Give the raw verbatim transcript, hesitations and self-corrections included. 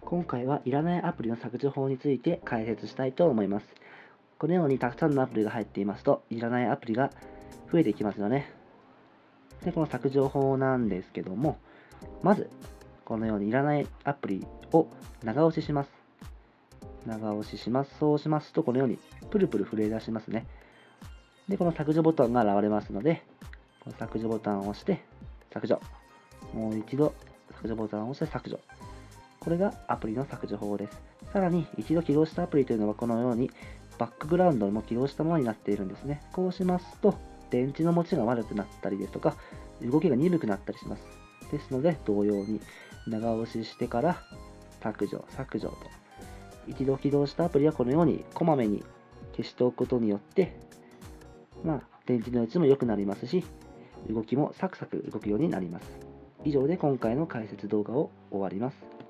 今回はいらないアプリの削除法について解説したいと思います。このようにたくさんのアプリが入っていますと、いらないアプリが増えていきますよね。で、この削除法なんですけども、まず、このようにいらないアプリを長押しします。長押しします。そうしますと、このようにプルプル震え出しますね。で、この削除ボタンが現れますので、この削除ボタンを押して削除。もう一度削除ボタンを押して削除。これがアプリの削除法です。さらに、一度起動したアプリというのはこのようにバックグラウンドも起動したものになっているんですね。こうしますと、電池の持ちが悪くなったりですとか、動きが鈍くなったりします。ですので、同様に長押ししてから削除、削除と。一度起動したアプリはこのようにこまめに消しておくことによって、まあ、電池の位置も良くなりますし、動きもサクサク動くようになります。以上で今回の解説動画を終わります。